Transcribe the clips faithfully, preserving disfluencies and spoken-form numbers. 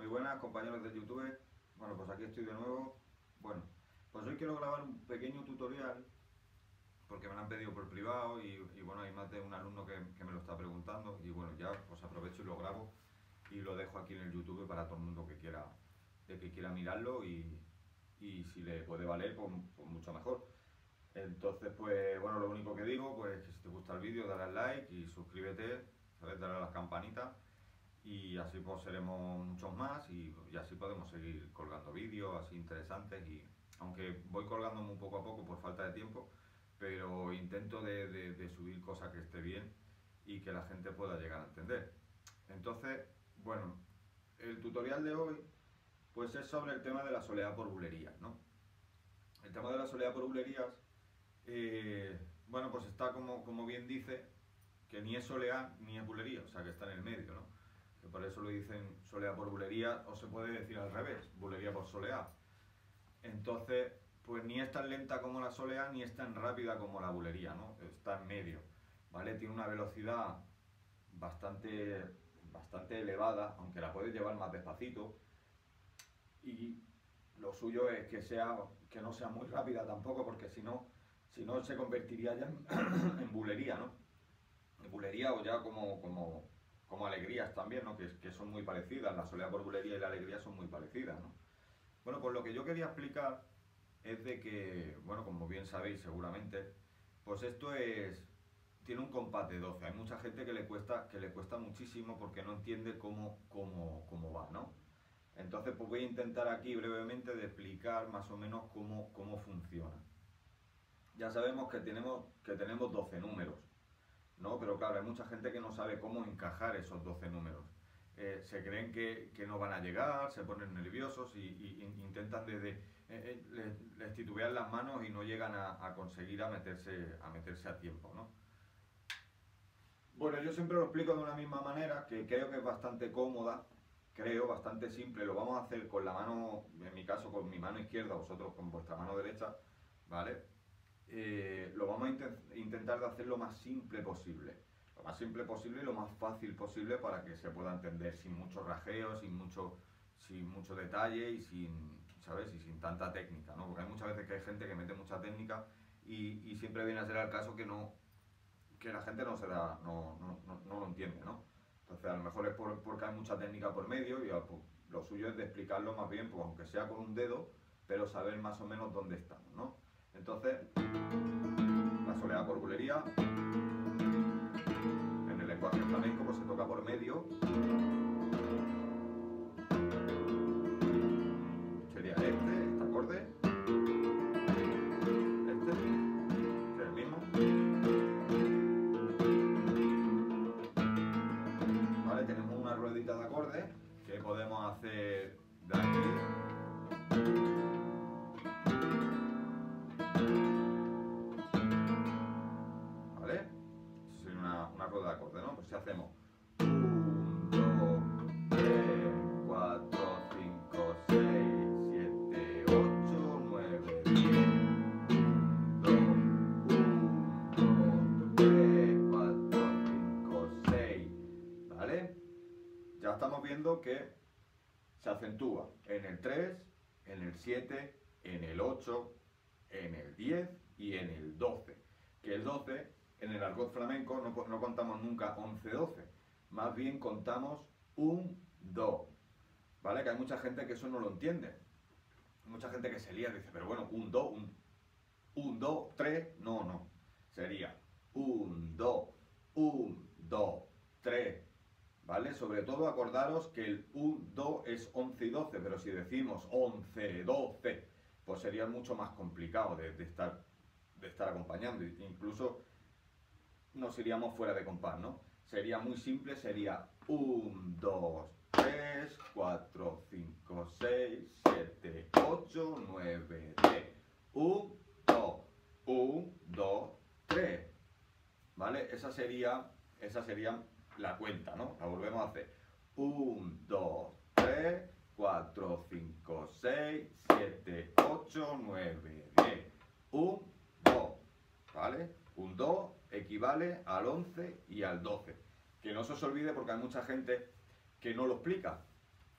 buenas compañeros de YouTube. Bueno, pues aquí estoy de nuevo. Bueno, pues hoy quiero grabar un pequeño tutorial porque me lo han pedido por privado y, y bueno, hay más de un alumno que, que me lo está preguntando y bueno, ya pues aprovecho y lo grabo y lo dejo aquí en el YouTube para todo el mundo que quiera, de que quiera mirarlo y, y si le puede valer, pues, pues mucho mejor. Entonces, pues bueno, lo único que digo, pues que si te gusta el vídeo, dale al like y suscríbete, ¿sabes? Dale a las campanitas y así pues seremos muchos más y, y así podemos seguir colgando vídeos así interesantes y aunque voy colgando muy poco a poco por falta de tiempo, pero intento de, de, de subir cosas que esté bien y que la gente pueda llegar a entender. Entonces, bueno, el tutorial de hoy pues es sobre el tema de la soleá por bulerías, ¿no? El tema de la soleá por bulerías, eh, bueno, pues está como, como bien dice, que ni es soleá ni es bulería, o sea que está en el medio, ¿no? Que por eso lo dicen soleá por bulería, o se puede decir al revés, bulería por soleá. Entonces, pues ni es tan lenta como la soleá, ni es tan rápida como la bulería, ¿no? Está en medio, ¿vale? Tiene una velocidad bastante, bastante elevada, aunque la puedes llevar más despacito, y lo suyo es que, sea, que no sea muy rápida tampoco, porque si no, si no se convertiría ya en, en bulería, ¿no? En bulería o ya como, como, como alegrías también, ¿no? Que, que son muy parecidas, la soleá por bulería y la alegría son muy parecidas, ¿no? Bueno, pues lo que yo quería explicar es de que, bueno, como bien sabéis seguramente, pues esto es, tiene un compás de doce. Hay mucha gente que le cuesta, que le cuesta muchísimo porque no entiende cómo, cómo, cómo va, ¿no? Entonces, pues voy a intentar aquí brevemente de explicar más o menos cómo, cómo funciona. Ya sabemos que tenemos, que tenemos doce números, ¿no? Pero claro, hay mucha gente que no sabe cómo encajar esos doce números. Eh, se creen que, que no van a llegar, se ponen nerviosos y, y, y intentan desde... Eh, eh, les, les titubean las manos y no llegan a, a conseguir a meterse, a meterse a tiempo, ¿no? Bueno, yo siempre lo explico de una misma manera, que creo que es bastante cómoda, creo, bastante simple. Lo vamos a hacer con la mano, en mi caso con mi mano izquierda, vosotros con vuestra mano derecha, ¿vale? Eh, lo vamos a intent intentar de hacer lo más simple posible. Lo más simple posible y lo más fácil posible para que se pueda entender sin mucho rajeo, sin mucho, sin mucho detalle y sin, ¿sabes? Y sin tanta técnica, ¿no? Porque hay muchas veces que hay gente que mete mucha técnica y, y siempre viene a ser el caso que no, que la gente no se da, no, no, no, no lo entiende, ¿no? Entonces a lo mejor es por, porque hay mucha técnica por medio y pues, lo suyo es de explicarlo más bien, pues aunque sea con un dedo, pero saber más o menos dónde estamos, ¿no? Entonces, la soleá por bulería, en el lenguaje flamenco, pues se toca por medio. Sería este, este acorde, este, que es el mismo. Vale, tenemos una ruedita de acordes que podemos hacer de aquí. De acorde, ¿no? Pues si hacemos uno, dos, tres, cuatro, cinco, seis, siete, ocho, nueve, diez, dos, uno, dos, tres, cuatro, cinco, seis, ¿vale? Ya estamos viendo que se acentúa en el tres, en el siete, en el ocho, en el diez y en el doce, que el doce en el argot flamenco no, no contamos nunca once doce, más bien contamos un, dos, ¿vale? Que hay mucha gente que eso no lo entiende. Hay mucha gente que se lía y dice, pero bueno, un, dos, un, un, dos, tres, no, no. Sería un, dos, un, dos, tres, ¿vale? Sobre todo acordaros que el un, dos es once y doce, pero si decimos once, doce, pues sería mucho más complicado de, de, estar, de estar acompañando. Incluso nos iríamos fuera de compás, ¿no? Sería muy simple, sería uno, dos, tres, cuatro, cinco, seis, siete, ocho, nueve, diez. uno, dos, uno, dos, tres. ¿Vale? Esa sería, esa sería la cuenta, ¿no? La volvemos a hacer. uno, dos, tres, cuatro, cinco, seis, siete, ocho, nueve, diez. uno, dos, ¿vale? Un dos equivale al once y al doce. Que no se os olvide porque hay mucha gente que no lo explica.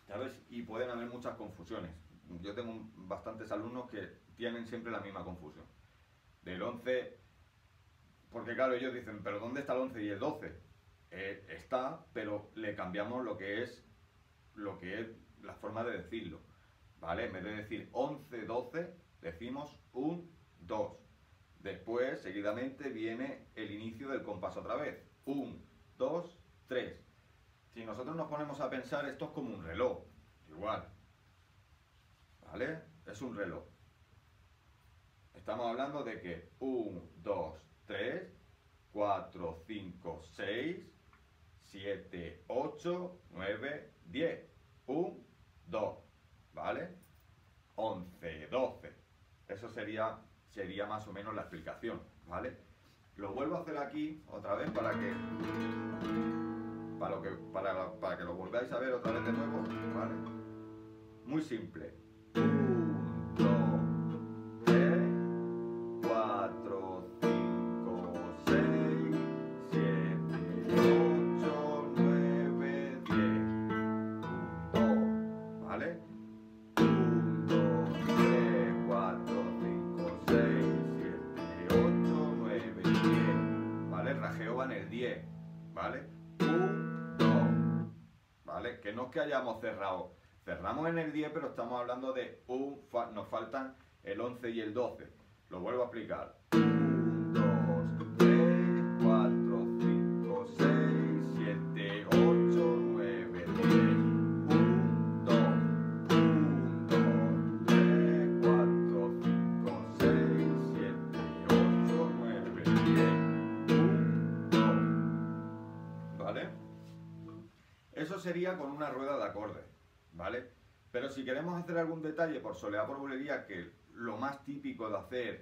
¿sabes? Y pueden haber muchas confusiones. Yo tengo bastantes alumnos que tienen siempre la misma confusión. Del once, porque claro, ellos dicen, pero ¿dónde está el once y el doce? Eh, está, pero le cambiamos lo que es, lo que es la forma de decirlo, ¿vale? En vez de decir once, doce, decimos un, dos. Después, seguidamente, viene el inicio del compás otra vez. un, dos, tres. Si nosotros nos ponemos a pensar, esto es como un reloj, igual, ¿vale? Es un reloj. Estamos hablando de que uno, dos, tres, cuatro, cinco, seis, siete, ocho, nueve, diez. uno, dos, ¿vale? once, doce. Eso sería, sería más o menos la explicación, ¿vale? Lo vuelvo a hacer aquí otra vez para que, para, lo que, para, para que lo volváis a ver otra vez de nuevo, ¿vale? Muy simple. uno, dos, tres, cuatro, cinco, seis, siete, ocho, nueve, diez. uno, dos, ¿vale? uno, dos, tres, cuatro, cinco, seis, siete, ocho, nueve, diez. ¿Vale? El rajeo va en el diez, ¿vale? uno, dos, ¿vale? Que no es que hayamos cerrado. Cerramos en el diez, pero estamos hablando de un, fa, nos faltan el once y el doce. Lo vuelvo a explicar. uno, dos, tres, cuatro, cinco, seis, siete, ocho, nueve, diez. uno, dos, uno, dos, tres, cuatro, cinco, seis, siete, ocho, nueve, diez. uno, dos. ¿Vale? Eso sería con una rueda de acordes, ¿vale? Pero si queremos hacer algún detalle por soleá por bulería, que lo más típico de hacer,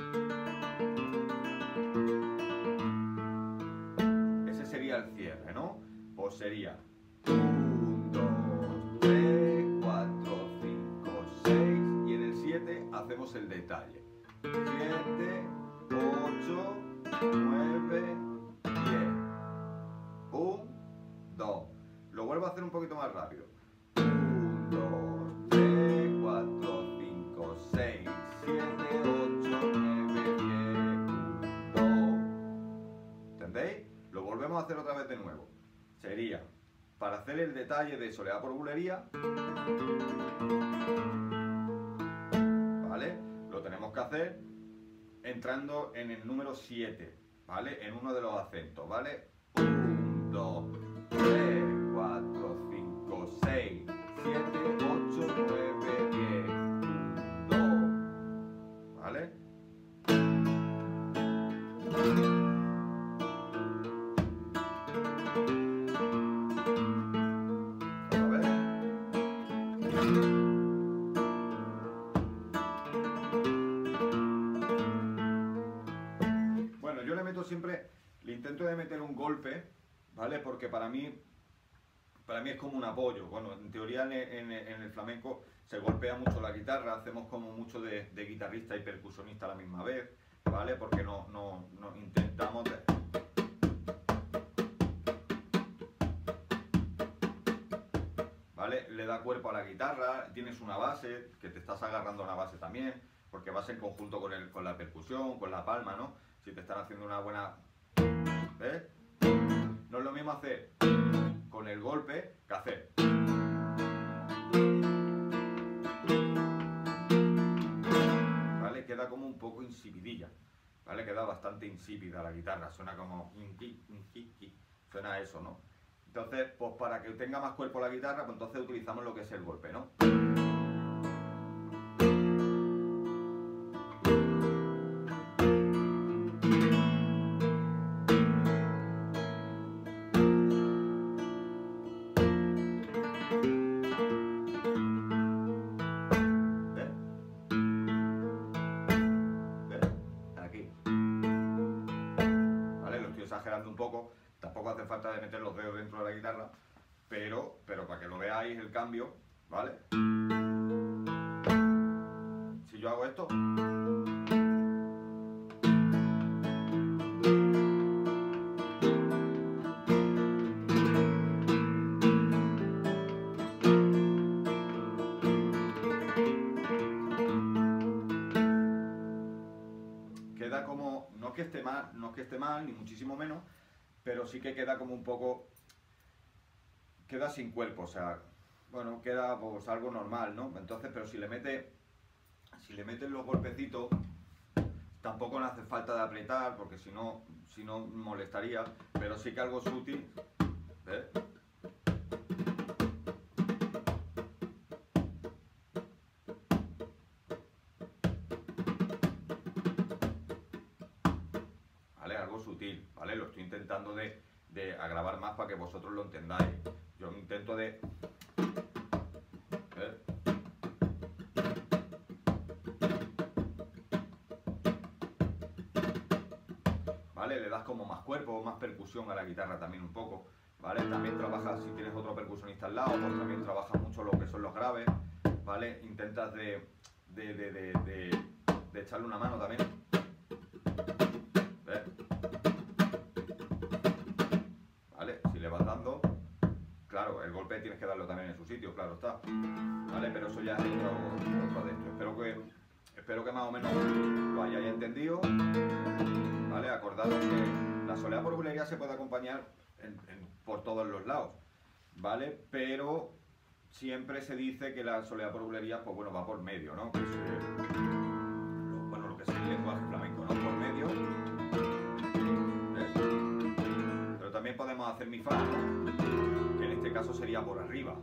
ese sería el cierre, ¿no? Pues sería uno, dos, tres, cuatro, cinco, seis, y en el siete hacemos el detalle. siete, ocho, nueve, diez. uno, dos. Lo vuelvo a hacer un poquito más rápido. uno, dos, tres, cuatro, cinco, seis, siete, ocho, nueve, diez, dos. ¿Entendéis? Lo volvemos a hacer otra vez de nuevo. Sería, para hacer el detalle de soleá por bulería, ¿vale? Lo tenemos que hacer entrando en el número siete, ¿vale? En uno de los acentos, ¿vale? uno, dos, tres, cuatro, cinco, seis, siete, ocho, nueve, diez, dos, ¿vale? Otra vez. Bueno, yo le meto siempre, le intento de meter un golpe, ¿vale? Porque para mí, para mí es como un apoyo. Bueno, en teoría en el, en el, en el flamenco se golpea mucho la guitarra, hacemos como mucho de, de guitarrista y percusionista a la misma vez, ¿vale? Porque no, no, no intentamos de... ¿Vale? Le da cuerpo a la guitarra, tienes una base, que te estás agarrando a una base también, porque vas en conjunto con, el, con la percusión, con la palma, ¿no? Si te están haciendo una buena... ¿Ves? No es lo mismo hacer con el golpe que hacer. ¿Vale? Queda como un poco insipidilla, ¿vale? Queda bastante insípida la guitarra, suena como... Suena a eso, ¿no? Entonces, pues para que tenga más cuerpo la guitarra, pues entonces utilizamos lo que es el golpe, ¿no? Un poco, tampoco hace falta de meter los dedos dentro de la guitarra, pero, pero para que lo veáis el cambio, ¿vale? Si yo hago esto, queda como, no es que esté mal, no es que esté mal, ni muchísimo menos, pero sí que queda como un poco, queda sin cuerpo, o sea, bueno, queda pues algo normal, ¿no? Entonces, pero si le mete, si le meten los golpecitos, tampoco le hace falta de apretar, porque si no, si no molestaría, pero sí que algo sutil, ¿ves? ¿Vale? Algo sutil, ¿vale? Lo estoy intentando de, de agravar más para que vosotros lo entendáis. Yo intento de... ¿ves? ¿Vale? Le das como más cuerpo, más percusión a la guitarra también un poco, ¿vale? También trabajas, si tienes otro percusionista al lado, pues también trabajas mucho lo que son los graves, ¿vale? Intentas de, de, de, de, de, de echarle una mano también. ¿Ves? ¿Vale? Si le vas dando, claro, el golpe tienes que darlo también en su sitio, claro está, ¿vale? Pero eso ya es otro, otro de esto. Espero que, espero que más o menos lo hayáis entendido. ¿Vale? Acordaros que la soleá por bulería se puede acompañar en, en, por todos los lados, ¿vale? Pero siempre se dice que la soleá por bulería, pues bueno, va por medio, ¿no? Que es, eh, lo, bueno, lo que es el lenguaje flamenco, ¿no? Por medio. ¿Ves? Pero también podemos hacer mi fa, ¿no? Que en este caso sería por arriba.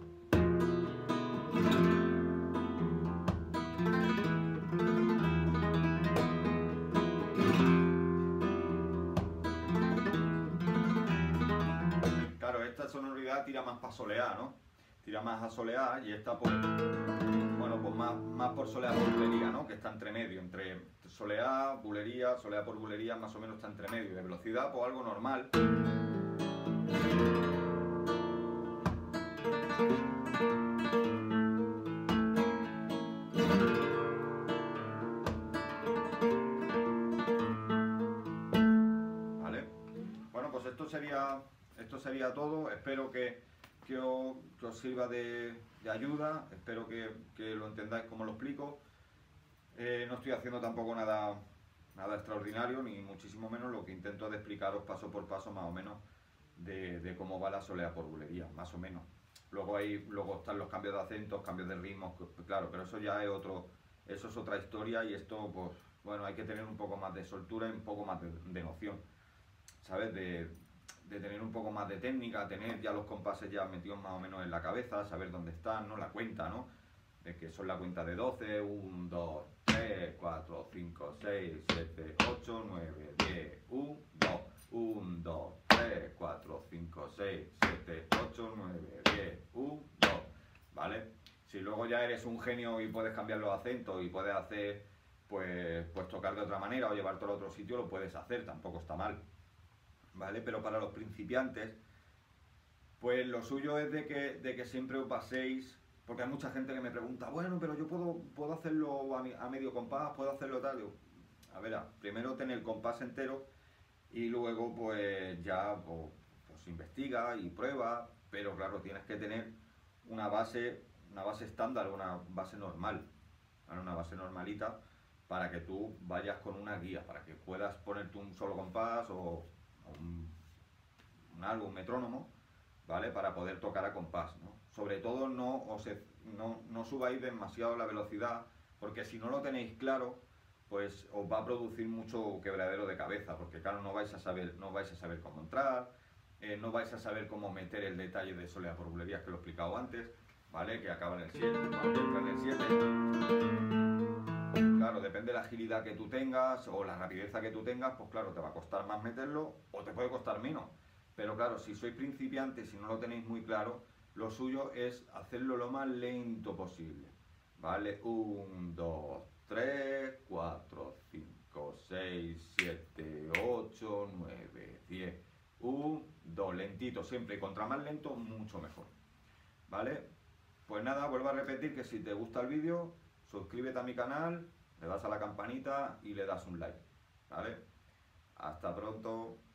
Esta sonoridad tira más para soleá, ¿no? Tira más a soleá y esta por, bueno, pues más, más por soleá por bulería, ¿no? Que está entre medio, entre soleá, bulería, soleá por bulería, más o menos está entre medio. De velocidad, pues algo normal. ¿Vale? Bueno, pues esto sería... Esto sería todo, espero que, que, os, que os sirva de, de ayuda, espero que, que lo entendáis como lo explico. Eh, no estoy haciendo tampoco nada, nada extraordinario, ni muchísimo menos, lo que intento es explicaros paso por paso más o menos de, de cómo va la soleá por bulería, más o menos. Luego, hay, luego están los cambios de acentos, cambios de ritmos, claro, pero eso ya es, otro, eso es otra historia y esto, pues, bueno, hay que tener un poco más de soltura y un poco más de, de noción, ¿sabes? De, de tener un poco más de técnica, tener ya los compases ya metidos más o menos en la cabeza, saber dónde están, ¿no? La cuenta, ¿no? De que son la cuenta de doce, uno, dos, tres, cuatro, cinco, seis, siete, ocho, nueve, diez, uno, dos, uno, dos, tres, cuatro, cinco, seis, siete, ocho, nueve, diez, uno, dos, ¿vale? Si luego ya eres un genio y puedes cambiar los acentos y puedes hacer, pues, pues tocar de otra manera o llevártelo a otro sitio, lo puedes hacer, tampoco está mal. ¿Vale? Pero para los principiantes, pues lo suyo es de que, de que siempre os baséis, porque hay mucha gente que me pregunta, bueno, pero yo puedo, puedo hacerlo a, mi, a medio compás, puedo hacerlo tal. Digo, a ver, primero ten el compás entero y luego pues ya pues, pues investiga y prueba, pero claro, tienes que tener una base, una base estándar, una base normal, ¿vale? Una base normalita para que tú vayas con una guía, para que puedas ponerte un solo compás o Un, un algo, un metrónomo, ¿vale? Para poder tocar a compás, ¿no? Sobre todo no, os, no, no subáis demasiado la velocidad, porque si no lo tenéis claro, pues os va a producir mucho quebradero de cabeza, porque claro, no vais a saber, no vais a saber cómo entrar, eh, no vais a saber cómo meter el detalle de soleá por bulerías que lo he explicado antes, ¿vale? Que acaba en el siete, cuando entra en el siete. Claro, depende de la agilidad que tú tengas o la rapidez que tú tengas, pues claro, te va a costar más meterlo o te puede costar menos. Pero claro, si sois principiantes y no lo tenéis muy claro, lo suyo es hacerlo lo más lento posible, ¿vale? uno, dos, tres, cuatro, cinco, seis, siete, ocho, nueve, diez, uno, dos, lentito siempre, y contra más lento, mucho mejor, ¿vale? Pues nada, vuelvo a repetir que si te gusta el vídeo, suscríbete a mi canal, le das a la campanita y le das un like, ¿vale? Hasta pronto.